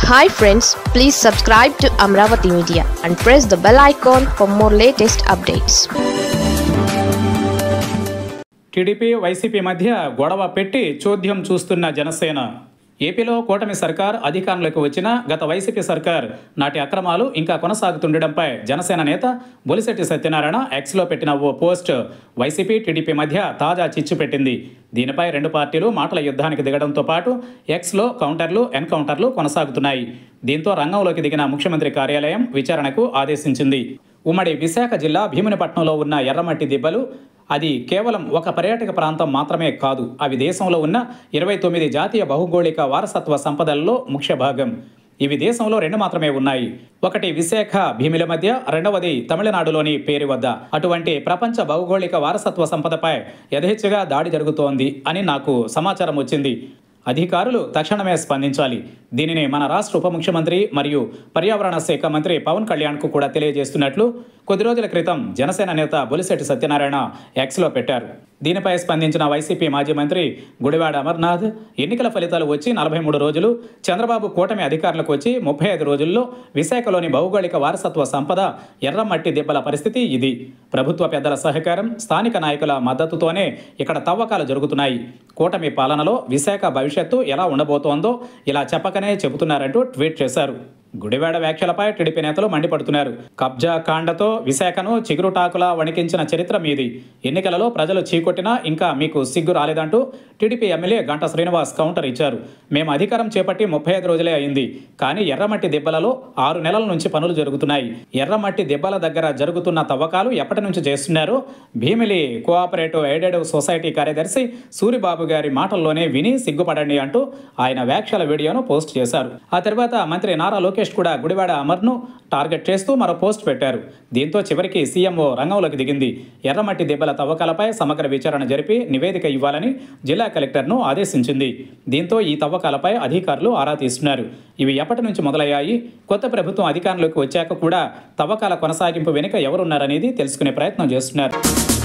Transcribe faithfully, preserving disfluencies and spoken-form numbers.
Hi friends, please subscribe to Amravati Media and press the bell icon for more latest updates. TDP YCP మధ్య గొడవ పెట్టి చోద్యం చూస్తున్న జనసేన. ఏపీలో కూటమి సర్కార్ అధికారంలోకి వచ్చిన గత వైసీపీ సర్కార్ నాటి అక్రమాలు ఇంకా కొనసాగుతుండడంపై జనసేన నేత బొలిశెట్టి సత్యనారాయణ ఎక్స్లో పెట్టిన ఓ పోస్ట్ వైసీపీ టీడీపీ మధ్య తాజా చిచ్చు పెట్టింది. దీనిపై రెండు పార్టీలు మాటల యుద్ధానికి దిగడంతో పాటు ఎక్స్లో కౌంటర్లు ఎన్కౌంటర్లు కొనసాగుతున్నాయి. దీంతో రంగంలోకి దిగిన ముఖ్యమంత్రి కార్యాలయం విచారణకు ఆదేశించింది. ఉమ్మడి విశాఖ జిల్లా భీమునిపట్నంలో ఉన్న ఎర్రమట్టి దిబ్బలు అది కేవలం ఒక పర్యాటక ప్రాంతం మాత్రమే కాదు, అవి దేశంలో ఉన్న ఇరవై తొమ్మిది జాతీయ భౌగోళిక వారసత్వ సంపదల్లో ముఖ్య భాగం. ఇవి దేశంలో రెండు మాత్రమే ఉన్నాయి. ఒకటి విశాఖ భీమిల మధ్య, రెండవది తమిళనాడులోని పేరు వద్ద. అటువంటి ప్రపంచ భౌగోళిక వారసత్వ సంపదపై యథేచ్ఛగా దాడి జరుగుతోంది అని నాకు సమాచారం వచ్చింది. అధికారులు తక్షణమే స్పందించాలి. దీనిని మన రాష్ట్ర ఉప ముఖ్యమంత్రి మరియు పర్యావరణ శాఖ మంత్రి పవన్ కళ్యాణ్కు కూడా తెలియజేస్తున్నట్లు కొద్ది రోజుల క్రితం జనసేన నేత బొలిశెట్టి సత్యనారాయణ ఎక్స్లో పెట్టారు. దీనిపై స్పందించిన వైసీపీ మాజీ మంత్రి గుడివాడ అమర్నాథ్, ఎన్నికల ఫలితాలు వచ్చి నలభై మూడు రోజులు, చంద్రబాబు కూటమి అధికారులకు వచ్చి ముప్పై ఐదు రోజుల్లో విశాఖలోని భౌగోళిక వారసత్వ సంపద ఎర్రమట్టి దిబ్బల పరిస్థితి ఇది. ప్రభుత్వ పెద్దల సహకారం, స్థానిక నాయకుల మద్దతుతోనే ఇక్కడ తవ్వకాలు జరుగుతున్నాయి. కూటమి పాలనలో విశాఖ భవిష్యత్తు ఎలా ఉండబోతోందో ఇలా చెప్పకనే చెబుతున్నారంటూ ట్వీట్ చేశారు. గుడివాడ వ్యాఖ్యలపై టీడీపీ నేతలు మండిపడుతున్నారు. కబ్జా కాండతో విశాఖను చిగురుటాకులా వణికించిన చరిత్ర మీది. ఎన్నికలలో ప్రజలు చీకొట్టినా ఇంకా మీకు సిగ్గు రాలేదంటూ టీడీపీ ఎమ్మెల్యే గంటా శ్రీనివాస్ కౌంటర్ ఇచ్చారు. మేము అధికారం చేపట్టి ముప్పై ఐదు రోజులే అయింది, కానీ ఎర్రమట్టి దిబ్బలలో ఆరు నెలల నుంచి పనులు జరుగుతున్నాయి. ఎర్రమట్టి దిబ్బల దగ్గర జరుగుతున్న తవ్వకాలు ఎప్పటి నుంచి చేస్తున్నారో భీమిలి కోఆపరేటివ్ ఎయిడెడ్ సొసైటీ కార్యదర్శి సూరిబాబు గారి మాటల్లోనే విని సిగ్గుపడండి అంటూ ఆయన వ్యాఖ్యల వీడియోను పోస్ట్ చేశారు. ఆ తర్వాత మంత్రి నారా లోకేష్ కూడా గుడివాడ అమర్ను టార్గెట్ చేస్తూ మరో పోస్ట్ పెట్టారు. దీంతో చివరికి సీఎంఓ రంగంలోకి దిగింది. ఎర్రమట్టి దిబ్బల తవ్వకాలపై సమగ్ర విచారణ జరిపి నివేదిక ఇవ్వాలని జిల్లా కలెక్టర్ను ఆదేశించింది. దీంతో ఈ తవ్వకాలపై అధికారులు ఆరా తీస్తున్నారు. ఇవి ఎప్పటి నుంచి మొదలయ్యాయి, కొత్త ప్రభుత్వం అధికారంలోకి వచ్చాక కూడా తవ్వకాల కొనసాగింపు వెనుక ఎవరున్నారనేది తెలుసుకునే ప్రయత్నం చేస్తున్నారు.